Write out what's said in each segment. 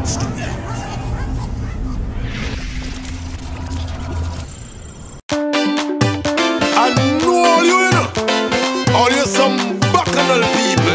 All you some bacchanal people.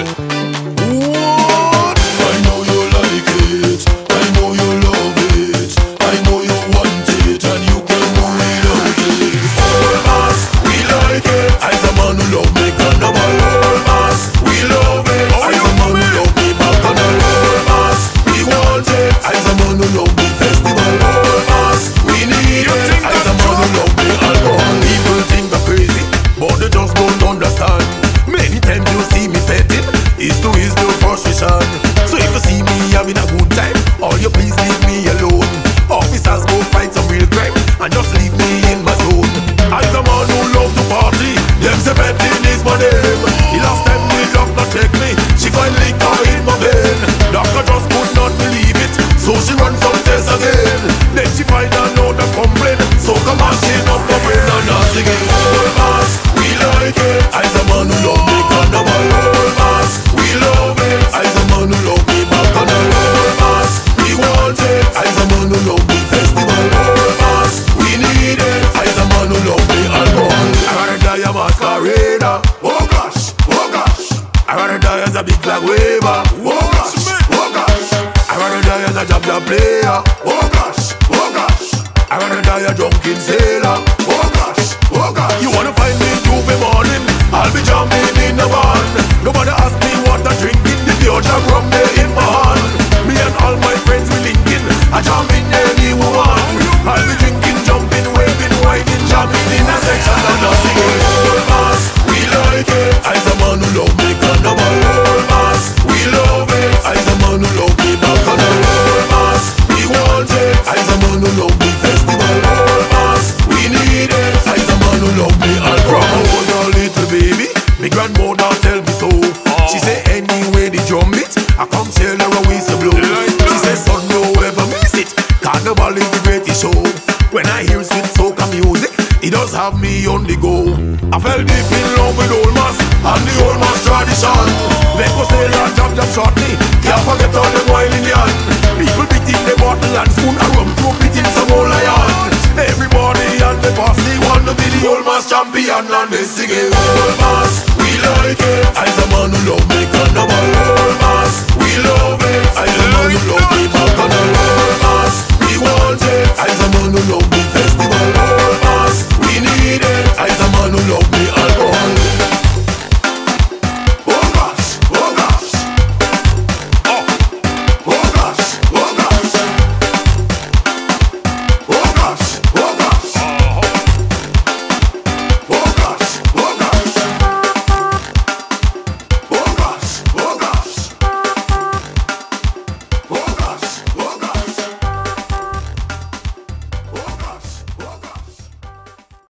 What? I know you like it, I know you love it, I know you want it, and you can do without it. All us, we like it. I's a man who love me carnival. All us, we love it. I's a man who love me bacchanal. All us, we want it. I's a man who love me festival. All us, we need it. I's a man who love me alcohol. People think I'm crazy, but they just don't understand. Many times you see me petting, it's to ease the frustration. So if you see me having a good time, all you please leave me alone. Officers go fight some real crime and just leave me in my zone. I's a man who love to party, them say petting is my name. The last time the doctor check me, she find liquor in my vein. Doctor just could not believe it, so she run some tests again. Then she find another complaint, so come on, she up my brain and not singing. All us, we like it. I's a man who love me carnival. All us, we love it. I's a man who love me bacchanal. All us, we want it. I's a man who love me festival. All us, we need it. I's a man who love me alcohol. I wanna die a masquerader. Oh gosh, oh gosh. I wanna die as a big flag waver. Oh gosh, oh gosh. I wanna die as a jab player. Oh gosh, oh gosh. I wanna die a drunken sailor. Oh gosh, oh gosh. You wanna find me Tuesday morning? I'll be jumping in the van. Nobody ask me what I'm drinking. The pure jam rum there in my hand. Me and all my friends we linking. I jump in any woman. I'll be drinking, jumping, waving, whining, jamming in a section and a singing. All us, we like it. I's a man who love me carnival. All us, we love it. I's a man who love me bacchanal. All us, we want it. I's a man who love me festival. All us, we need it. I's a man who love me all from I was a little baby. Me grandmother tell me so. She say anyway the drum beat, I come tell her a whistle blow. She say son, no ever miss it. Carnival is the greatest show. When I hear sweet soca music, it does have me on the go. I fell deep in love with old mass and the old mass tradition. Make us say that jab shot.